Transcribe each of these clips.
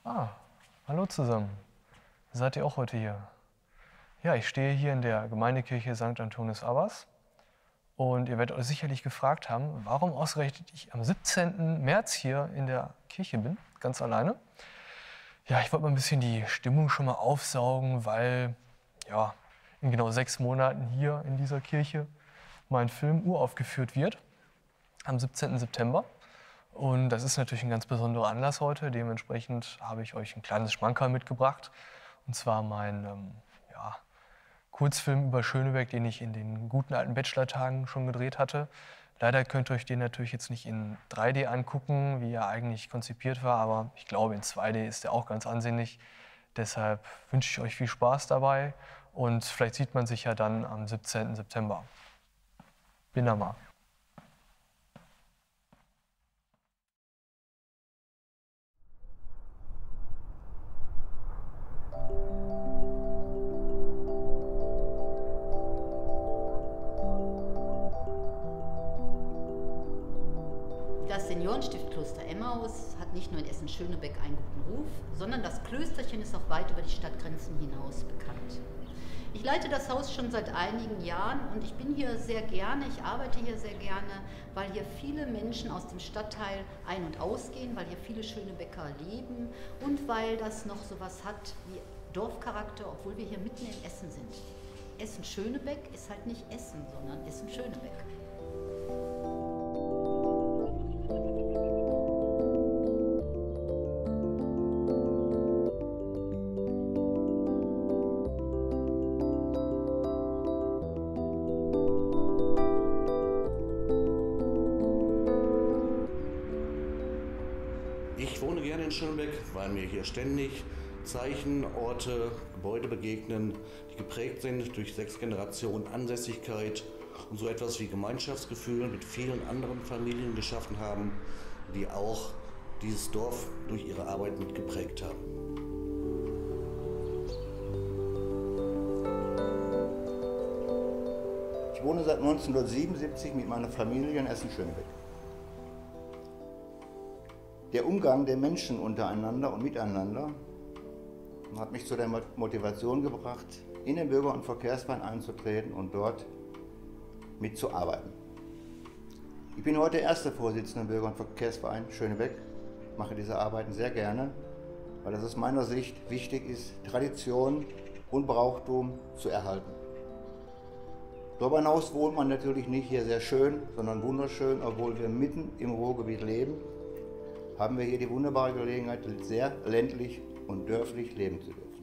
Ah, hallo zusammen. Seid ihr auch heute hier? Ja, ich stehe hier in der Gemeindekirche St. Antonius Abbas und ihr werdet euch sicherlich gefragt haben, warum ausgerechnet ich am 17. März hier in der Kirche bin, ganz alleine. Ja, ich wollte mal ein bisschen die Stimmung schon mal aufsaugen, weil ja, in genau 6 Monaten hier in dieser Kirche mein Film uraufgeführt wird, am 17. September. Und das ist natürlich ein ganz besonderer Anlass heute. Dementsprechend habe ich euch ein kleines Schmankerl mitgebracht. Und zwar mein ja, Kurzfilm über Schöneberg, den ich in den guten alten Bachelor-Tagen schon gedreht hatte. Leider könnt ihr euch den natürlich jetzt nicht in 3D angucken, wie er eigentlich konzipiert war, aber ich glaube, in 2D ist er auch ganz ansehnlich. Deshalb wünsche ich euch viel Spaß dabei und vielleicht sieht man sich ja dann am 17. September. Bin da mal. Das Seniorenstift Kloster Emmaus hat nicht nur in Essen-Schönebeck einen guten Ruf, sondern das Klösterchen ist auch weit über die Stadtgrenzen hinaus bekannt. Ich leite das Haus schon seit einigen Jahren und ich bin hier sehr gerne, ich arbeite hier sehr gerne, weil hier viele Menschen aus dem Stadtteil ein- und ausgehen, weil hier viele Schönebecker leben und weil das noch sowas hat wie Dorfcharakter, obwohl wir hier mitten in Essen sind. Essen-Schönebeck ist halt nicht Essen, sondern Essen-Schönebeck. Ich wohne gerne in Schönebeck, weil mir hier ständig Zeichen, Orte, Gebäude begegnen, die geprägt sind durch 6 Generationen Ansässigkeit und so etwas wie Gemeinschaftsgefühl mit vielen anderen Familien geschaffen haben, die auch dieses Dorf durch ihre Arbeit mit geprägt haben. Ich wohne seit 1977 mit meiner Familie in Essen-Schönebeck. Der Umgang der Menschen untereinander und miteinander hat mich zu der Motivation gebracht, in den Bürger- und Verkehrsverein einzutreten und dort mitzuarbeiten. Ich bin heute erster Vorsitzender im Bürger- und Verkehrsverein Schönebeck, mache diese Arbeiten sehr gerne, weil es aus meiner Sicht wichtig ist, Tradition und Brauchtum zu erhalten. Darüber hinaus wohnt man natürlich nicht hier sehr schön, sondern wunderschön, obwohl wir mitten im Ruhrgebiet leben, haben wir hier die wunderbare Gelegenheit, sehr ländlich und dörflich leben zu dürfen.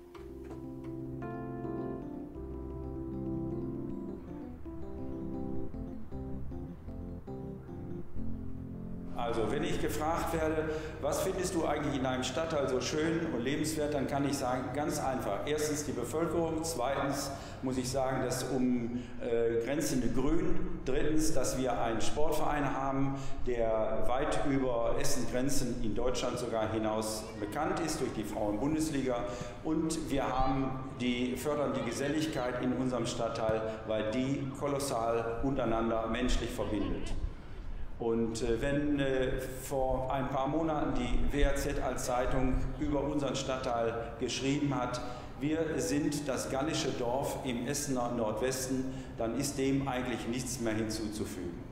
Also wenn ich gefragt werde, was findest du eigentlich in deinem Stadtteil so schön und lebenswert, dann kann ich sagen, ganz einfach. Erstens die Bevölkerung, zweitens muss ich sagen, das umgrenzende Grün, drittens, dass wir einen Sportverein haben, der weit über Essen-Grenzen in Deutschland sogar hinaus bekannt ist durch die Frauen-Bundesliga, und wir fördern die Geselligkeit in unserem Stadtteil, weil die kolossal untereinander menschlich verbindet. Und wenn vor ein paar Monaten die WAZ als Zeitung über unseren Stadtteil geschrieben hat, wir sind das gallische Dorf im Essener Nordwesten, dann ist dem eigentlich nichts mehr hinzuzufügen.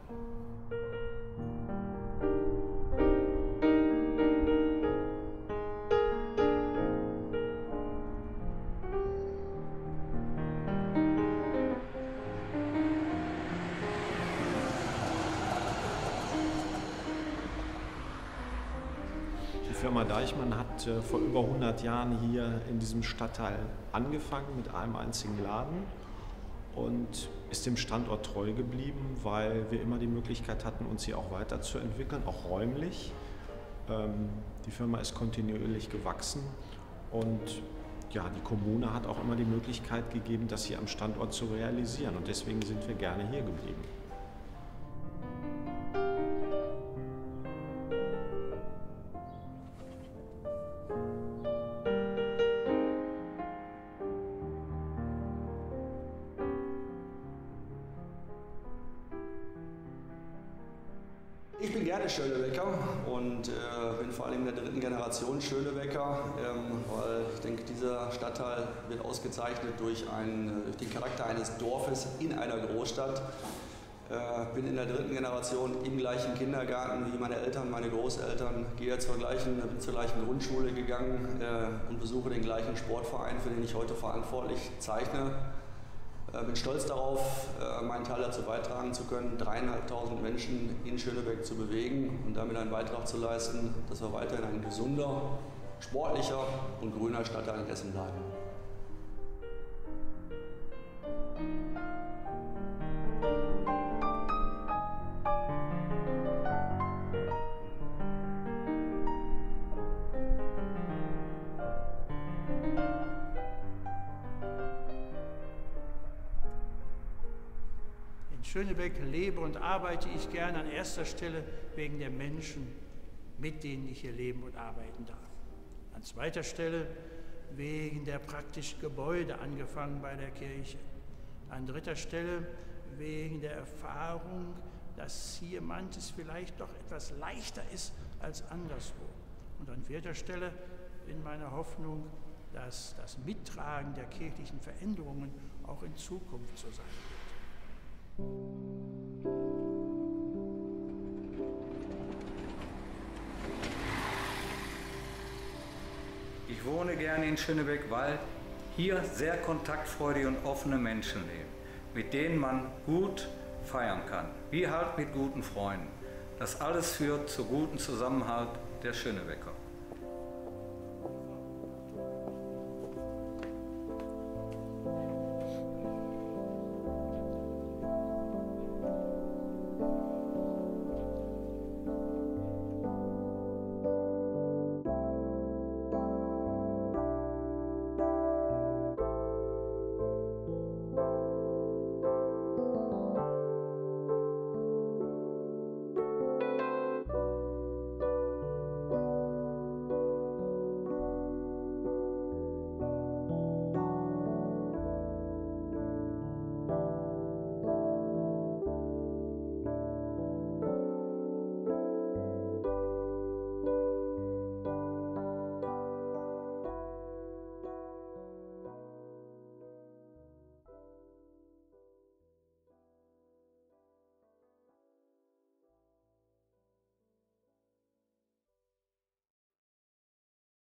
Die Firma Deichmann hat vor über 100 Jahren hier in diesem Stadtteil angefangen mit einem einzigen Laden und ist dem Standort treu geblieben, weil wir immer die Möglichkeit hatten, uns hier auch weiterzuentwickeln, auch räumlich. Die Firma ist kontinuierlich gewachsen und ja, die Kommune hat auch immer die Möglichkeit gegeben, das hier am Standort zu realisieren, und deswegen sind wir gerne hier geblieben. Ich bin gerne Schönebecker und bin vor allem in der 3. Generation Schönebecker, weil ich denke, dieser Stadtteil wird ausgezeichnet durch den Charakter eines Dorfes in einer Großstadt. Bin in der 3. Generation im gleichen Kindergarten wie meine Eltern, meine Großeltern, bin zur gleichen Grundschule gegangen und besuche den gleichen Sportverein, für den ich heute verantwortlich zeichne. Bin stolz darauf, meinen Teil dazu beitragen zu können, 3.500 Menschen in Schönebeck zu bewegen und damit einen Beitrag zu leisten, dass wir weiterhin ein gesunder, sportlicher und grüner Stadtteil in Essen bleiben. In Schönebeck lebe und arbeite ich gerne an erster Stelle wegen der Menschen, mit denen ich hier leben und arbeiten darf. An zweiter Stelle wegen der praktischen Gebäude, angefangen bei der Kirche. An dritter Stelle wegen der Erfahrung, dass hier manches vielleicht doch etwas leichter ist als anderswo. Und an vierter Stelle in meiner Hoffnung, dass das Mittragen der kirchlichen Veränderungen auch in Zukunft so sein wird. Ich wohne gerne in Schönebeck, weil hier sehr kontaktfreudige und offene Menschen leben, mit denen man gut feiern kann, wie halt mit guten Freunden. Das alles führt zu gutem Zusammenhalt der Schönebecker.